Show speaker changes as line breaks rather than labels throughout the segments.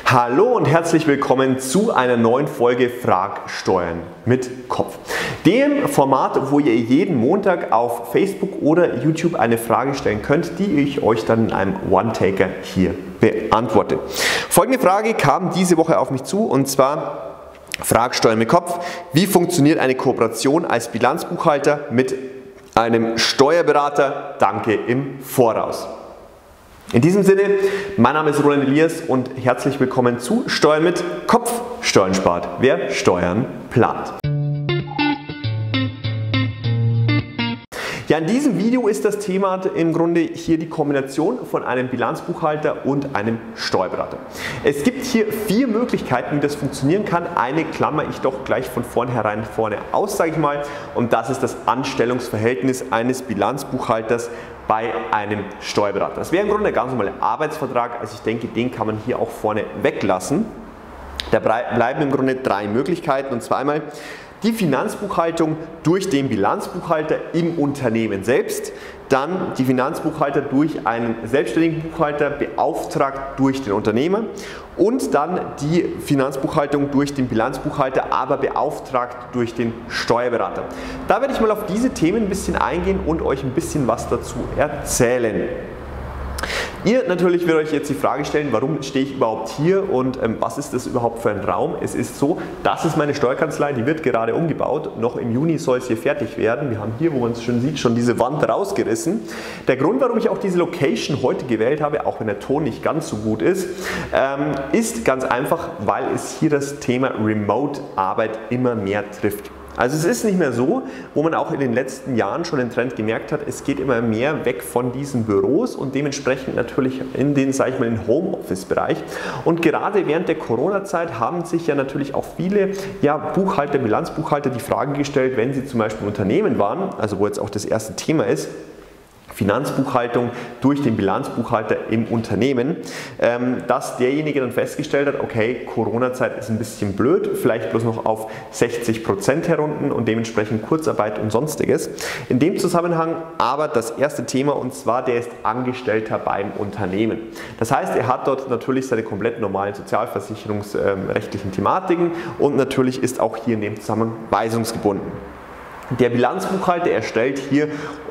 Hallo und herzlich willkommen zu einer neuen Folge Frag Steuern mit Kopf. Dem Format, wo ihr jeden Montag auf Facebook oder YouTube eine Frage stellen könnt, die ich euch dann in einem One-Taker hier beantworte. Folgende Frage kam diese Woche auf mich zu und zwar Frag Steuern mit Kopf. Wie funktioniert eine Kooperation als Bilanzbuchhalter mit einem Steuerberater? Danke im Voraus. In diesem Sinne, mein Name ist Roland Elias und herzlich willkommen zu Steuern mit Kopf. Steuern spart, wer Steuern plant. Ja, in diesem Video ist das Thema im Grunde hier die Kombination von einem Bilanzbuchhalter und einem Steuerberater. Es gibt hier 4 Möglichkeiten, wie das funktionieren kann. Eine klammer ich doch gleich von vornherein vorne aus, sage ich mal, und das ist das Anstellungsverhältnis eines Bilanzbuchhalters bei einem Steuerberater. Das wäre im Grunde ein ganz normaler Arbeitsvertrag, also ich denke, den kann man hier auch vorne weglassen. Da bleiben im Grunde 3 Möglichkeiten, und zwar einmal die Finanzbuchhaltung durch den Bilanzbuchhalter im Unternehmen selbst, dann die Finanzbuchhalter durch einen selbstständigen Buchhalter beauftragt durch den Unternehmer und dann die Finanzbuchhaltung durch den Bilanzbuchhalter, aber beauftragt durch den Steuerberater. Da werde ich mal auf diese Themen ein bisschen eingehen und euch ein bisschen was dazu erzählen. Ihr natürlich werdet euch jetzt die Frage stellen, warum stehe ich überhaupt hier und was ist das überhaupt für ein Raum? Es ist so, das ist meine Steuerkanzlei, die wird gerade umgebaut. Noch im Juni soll es hier fertig werden. Wir haben hier, wo man es schon sieht, schon diese Wand rausgerissen. Der Grund, warum ich auch diese Location heute gewählt habe, auch wenn der Ton nicht ganz so gut ist ganz einfach, weil es hier das Thema Remote-Arbeit immer mehr trifft. Also es ist nicht mehr so, wo man auch in den letzten Jahren schon den Trend gemerkt hat, es geht immer mehr weg von diesen Büros und dementsprechend natürlich in den, sage ich mal, den Homeoffice-Bereich. Und gerade während der Corona-Zeit haben sich ja natürlich auch viele Buchhalter, Bilanzbuchhalter die Frage gestellt, wenn sie zum Beispiel im Unternehmen waren, also wo jetzt auch das erste Thema ist, Finanzbuchhaltung durch den Bilanzbuchhalter im Unternehmen, dass derjenige dann festgestellt hat, okay, Corona-Zeit ist ein bisschen blöd, vielleicht bloß noch auf 60% herunten und dementsprechend Kurzarbeit und sonstiges. In dem Zusammenhang aber das erste Thema, und zwar der ist Angestellter beim Unternehmen. Das heißt, er hat dort natürlich seine komplett normalen sozialversicherungsrechtlichen Thematiken und natürlich ist auch hier in dem Zusammenhang weisungsgebunden. Der Bilanzbuchhalter erstellt hier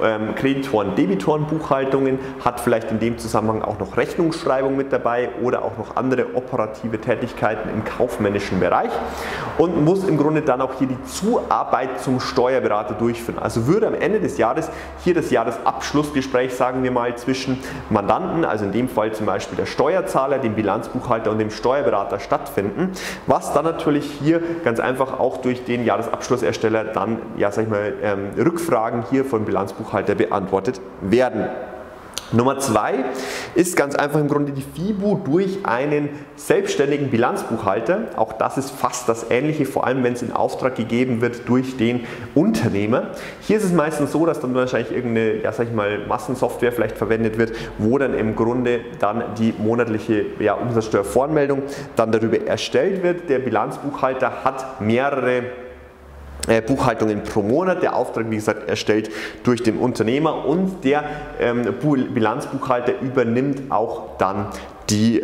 Kreditoren-Debitoren-Buchhaltungen, hat vielleicht in dem Zusammenhang auch noch Rechnungsschreibung mit dabei oder auch noch andere operative Tätigkeiten im kaufmännischen Bereich und muss im Grunde dann auch hier die Zuarbeit zum Steuerberater durchführen. Also würde am Ende des Jahres hier das Jahresabschlussgespräch, sagen wir mal, zwischen Mandanten, also in dem Fall zum Beispiel der Steuerzahler, dem Bilanzbuchhalter und dem Steuerberater stattfinden, was dann natürlich hier ganz einfach auch durch den Jahresabschlussersteller dann, Rückfragen hier vom Bilanzbuchhalter beantwortet werden. Nummer 2 ist ganz einfach im Grunde die FIBU durch einen selbstständigen Bilanzbuchhalter. Auch das ist fast das Ähnliche, vor allem wenn es in Auftrag gegeben wird durch den Unternehmer. Hier ist es meistens so, dass dann wahrscheinlich irgendeine Massensoftware vielleicht verwendet wird, wo dann im Grunde dann die monatliche Umsatzsteuervoranmeldung dann darüber erstellt wird. Der Bilanzbuchhalter hat mehrere Buchhaltungen pro Monat. Der Auftrag, wie gesagt, erstellt durch den Unternehmer und der Bilanzbuchhalter übernimmt auch dann die,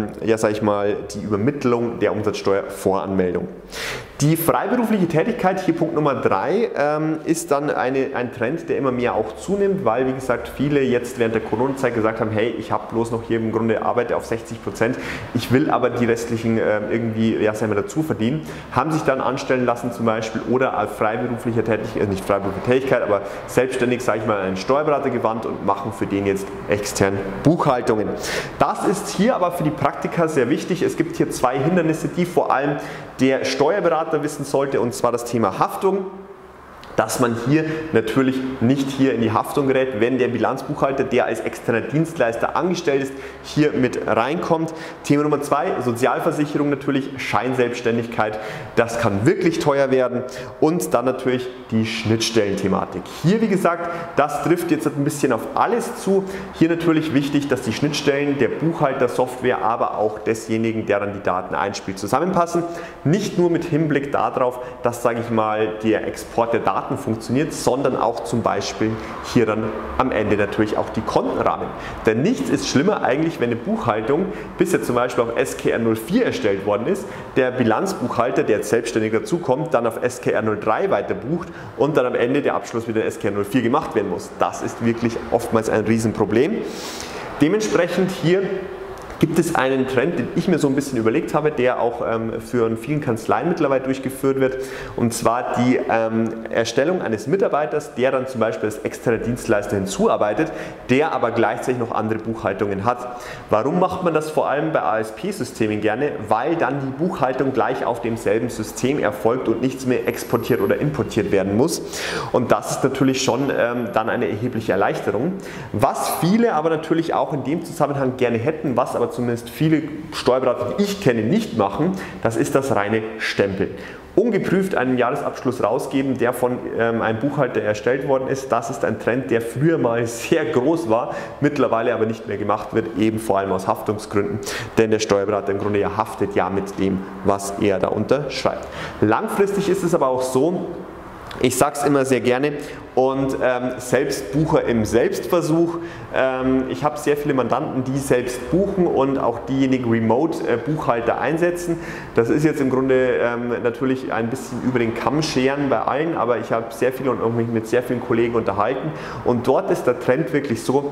die Übermittlung der Umsatzsteuervoranmeldung. Die freiberufliche Tätigkeit, hier Punkt Nummer 3, ist dann ein Trend, der immer mehr auch zunimmt, weil, wie gesagt, viele jetzt während der Corona-Zeit gesagt haben, hey, ich habe bloß noch hier im Grunde Arbeit auf 60%, ich will aber die restlichen irgendwie dazu verdienen, haben sich dann anstellen lassen zum Beispiel oder als freiberuflicher Tätigkeit, nicht freiberufliche Tätigkeit, aber selbstständig, an einen Steuerberater gewandt und machen für den jetzt extern Buchhaltungen. Das ist hier aber für die Praktiker sehr wichtig. Es gibt hier 2 Hindernisse, die vor allem der Steuerberater wissen sollte, und zwar das Thema Haftung. Dass man hier natürlich nicht hier in die Haftung gerät, wenn der Bilanzbuchhalter, der als externer Dienstleister angestellt ist, hier mit reinkommt. Thema Nummer 2, Sozialversicherung natürlich, Scheinselbstständigkeit, das kann wirklich teuer werden und dann natürlich die Schnittstellenthematik. Hier, wie gesagt, das trifft jetzt ein bisschen auf alles zu. Hier natürlich wichtig, dass die Schnittstellen der Buchhaltersoftware, aber auch desjenigen, der dann die Daten einspielt, zusammenpassen. Nicht nur mit Hinblick darauf, dass, sage ich mal, der Export der Daten Daten funktioniert, sondern auch zum Beispiel hier dann am Ende natürlich auch die Kontenrahmen. Denn nichts ist schlimmer eigentlich, wenn eine Buchhaltung bisher zum Beispiel auf SKR 04 erstellt worden ist, der Bilanzbuchhalter, der jetzt selbstständig dazukommt, dann auf SKR 03 weiter bucht und dann am Ende der Abschluss wieder in SKR 04 gemacht werden muss. Das ist wirklich oftmals ein Riesenproblem. Dementsprechend hier gibt es einen Trend, den ich mir so ein bisschen überlegt habe, der auch für vielen Kanzleien mittlerweile durchgeführt wird, und zwar die Erstellung eines Mitarbeiters, der dann zum Beispiel als externer Dienstleister hinzuarbeitet, der aber gleichzeitig noch andere Buchhaltungen hat. Warum macht man das vor allem bei ASP-Systemen gerne? Weil dann die Buchhaltung gleich auf demselben System erfolgt und nichts mehr exportiert oder importiert werden muss, und das ist natürlich schon dann eine erhebliche Erleichterung. Was viele aber natürlich auch in dem Zusammenhang gerne hätten, was aber zumindest viele Steuerberater, die ich kenne, nicht machen, das ist das reine Stempeln. Ungeprüft einen Jahresabschluss rausgeben, der von einem Buchhalter erstellt worden ist, das ist ein Trend, der früher mal sehr groß war, mittlerweile aber nicht mehr gemacht wird, eben vor allem aus Haftungsgründen, denn der Steuerberater im Grunde ja haftet ja mit dem, was er da unterschreibt. Langfristig ist es aber auch so, ich sage es immer sehr gerne, und Selbstbucher im Selbstversuch. Ich habe sehr viele Mandanten, die selbst buchen und auch diejenigen Remote-Buchhalter einsetzen. Das ist jetzt im Grunde natürlich ein bisschen über den Kamm scheren bei allen, aber ich habe sehr viele und mich mit sehr vielen Kollegen unterhalten, und dort ist der Trend wirklich so,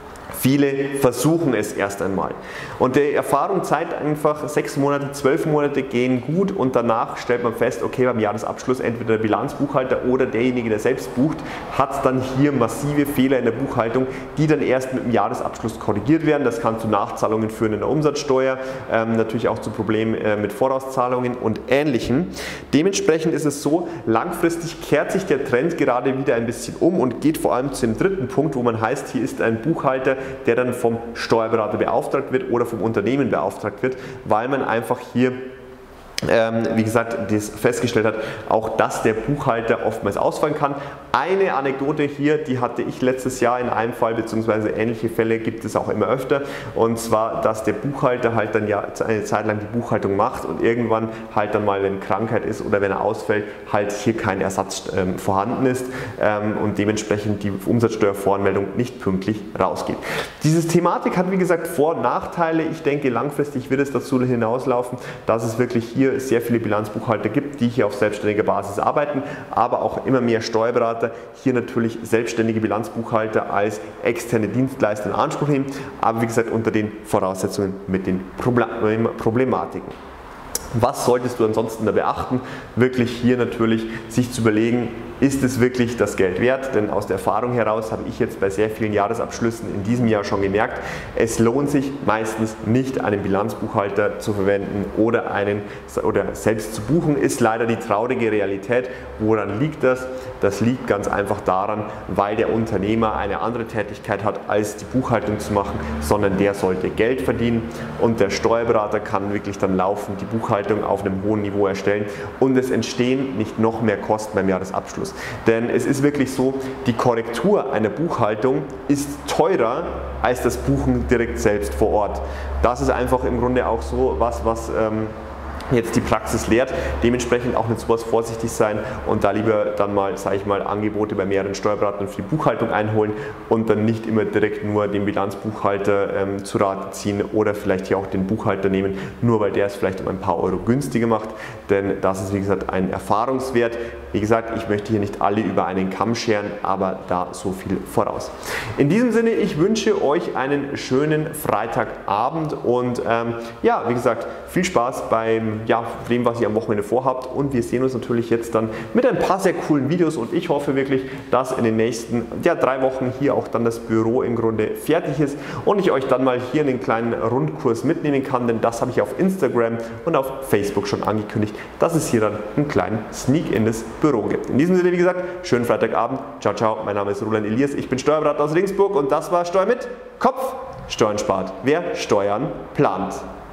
viele versuchen es erst einmal. Und die Erfahrung zeigt einfach, 6 Monate, 12 Monate gehen gut, und danach stellt man fest, okay, beim Jahresabschluss entweder der Bilanzbuchhalter oder derjenige, der selbst bucht, hat dann hier massive Fehler in der Buchhaltung, die dann erst mit dem Jahresabschluss korrigiert werden. Das kann zu Nachzahlungen führen in der Umsatzsteuer, natürlich auch zu Problemen mit Vorauszahlungen und Ähnlichem. Dementsprechend ist es so, langfristig kehrt sich der Trend gerade wieder ein bisschen um und geht vor allem zu dem dritten Punkt, wo man heißt, hier ist ein Buchhalter, der dann vom Steuerberater beauftragt wird oder vom Unternehmen beauftragt wird, weil man einfach hier wie gesagt, das festgestellt hat, auch dass der Buchhalter oftmals ausfallen kann. Eine Anekdote hier, die hatte ich letztes Jahr in einem Fall, beziehungsweise ähnliche Fälle gibt es auch immer öfter, und zwar, dass der Buchhalter halt dann ja eine Zeit lang die Buchhaltung macht und irgendwann halt dann mal, wenn Krankheit ist oder wenn er ausfällt, halt hier kein Ersatz vorhanden ist und dementsprechend die Umsatzsteuervoranmeldung nicht pünktlich rausgeht. Diese Thematik hat wie gesagt Vor- und Nachteile. Ich denke, langfristig wird es dazu hinauslaufen, dass es wirklich hier sehr viele Bilanzbuchhalter gibt, die hier auf selbstständiger Basis arbeiten, aber auch immer mehr Steuerberater hier natürlich selbstständige Bilanzbuchhalter als externe Dienstleister in Anspruch nehmen, aber wie gesagt unter den Voraussetzungen mit den Problematiken. Was solltest du ansonsten da beachten? Wirklich hier natürlich sich zu überlegen, ist es wirklich das Geld wert? Denn aus der Erfahrung heraus habe ich jetzt bei sehr vielen Jahresabschlüssen in diesem Jahr schon gemerkt, es lohnt sich meistens nicht, einen Bilanzbuchhalter zu verwenden oder selbst zu buchen, ist leider die traurige Realität. Woran liegt das? Das liegt ganz einfach daran, weil der Unternehmer eine andere Tätigkeit hat, als die Buchhaltung zu machen, sondern der sollte Geld verdienen, und der Steuerberater kann wirklich dann laufend die Buchhaltung auf einem hohen Niveau erstellen, und es entstehen nicht noch mehr Kosten beim Jahresabschluss. Denn es ist wirklich so, die Korrektur einer Buchhaltung ist teurer als das Buchen direkt selbst vor Ort. Das ist einfach im Grunde auch so was jetzt die Praxis lehrt. Dementsprechend auch mit sowas vorsichtig sein und da lieber dann mal, sage ich mal, Angebote bei mehreren Steuerberatern für die Buchhaltung einholen und dann nicht immer direkt nur den Bilanzbuchhalter zu Rate ziehen oder vielleicht hier auch den Buchhalter nehmen, nur weil der es vielleicht um ein paar Euro günstiger macht, denn das ist wie gesagt ein Erfahrungswert. Wie gesagt, ich möchte hier nicht alle über einen Kamm scheren, aber da so viel voraus. In diesem Sinne, ich wünsche euch einen schönen Freitagabend und ja, wie gesagt, viel Spaß beim dem, was ihr am Wochenende vorhabt, und wir sehen uns natürlich jetzt dann mit ein paar sehr coolen Videos, und ich hoffe wirklich, dass in den nächsten 3 Wochen hier auch dann das Büro im Grunde fertig ist und ich euch dann mal hier einen kleinen Rundkurs mitnehmen kann, denn das habe ich auf Instagram und auf Facebook schon angekündigt, dass es hier dann einen kleinen Sneak in das Büro gibt. In diesem Sinne, wie gesagt, schönen Freitagabend, ciao, ciao, mein Name ist Roland Elias, ich bin Steuerberater aus Regensburg und das war Steuer mit Kopf. Steuern spart, wer Steuern plant.